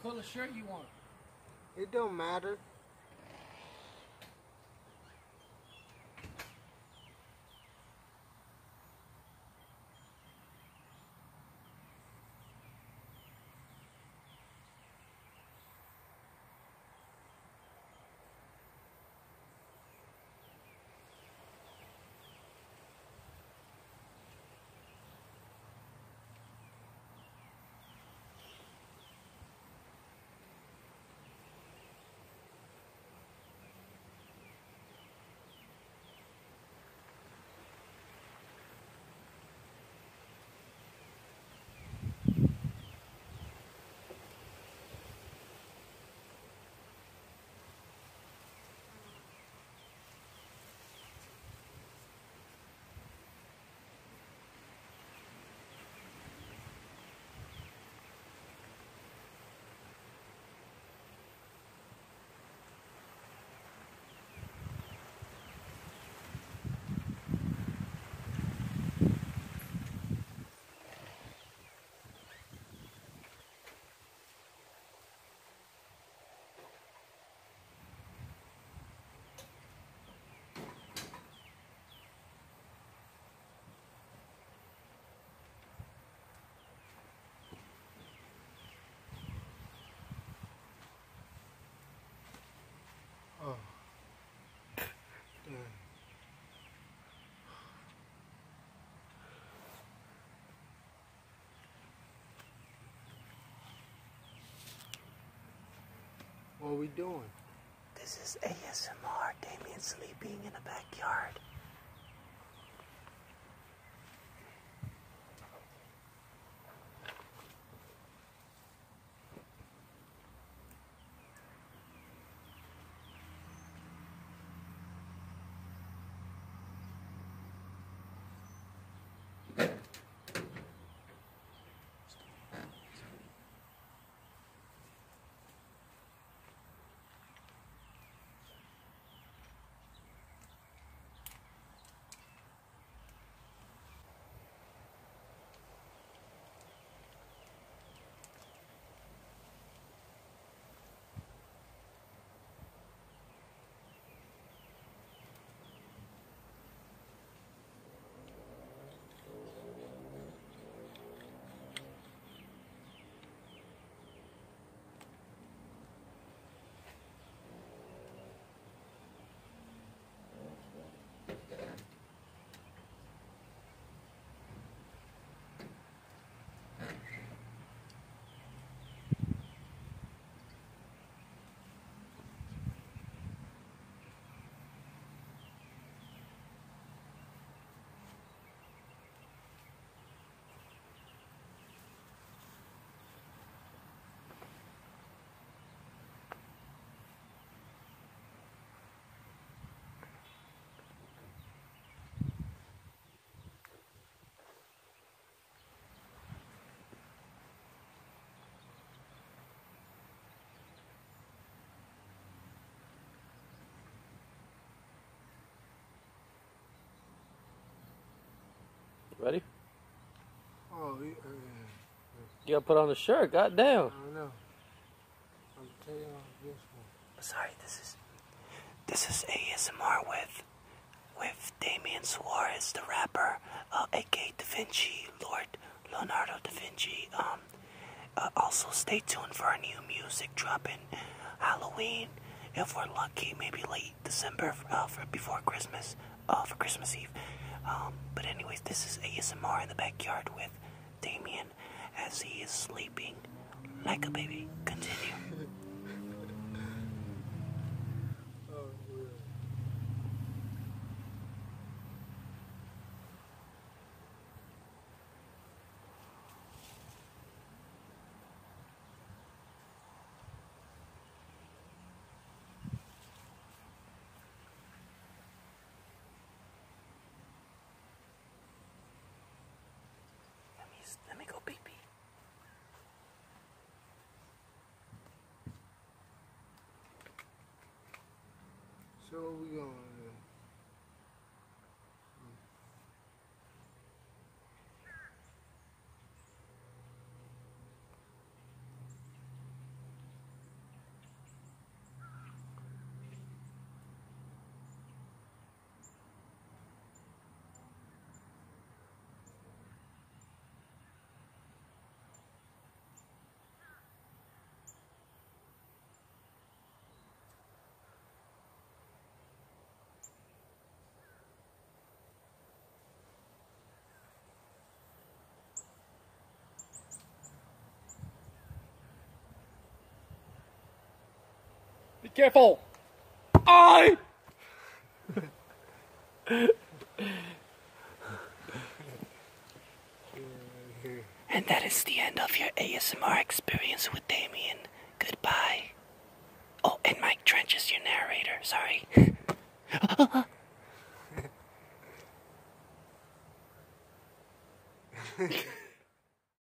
color shirt you want? It don't matter. Oh. Damn. What are we doing? This is ASMR, Damien sleeping in the backyard. Ready? Oh, You gotta put on the shirt, goddamn. I don't know. I'm telling you this one. Sorry, this is ASMR with Damien Suarez, the rapper, aka Da Vinci, Lord Leonardo da Vinci. Also stay tuned for our new music dropping Halloween. If we're lucky, maybe late December before Christmas, for Christmas Eve. But anyways, this is ASMR in the backyard with Damien as he is sleeping like a baby. Continue. Oh, yeah. Let me go pee pee. So what we gonna do? Careful! I. And that is the end of your ASMR experience with Damien. Goodbye. Oh, and Mike Trenche is your narrator. Sorry.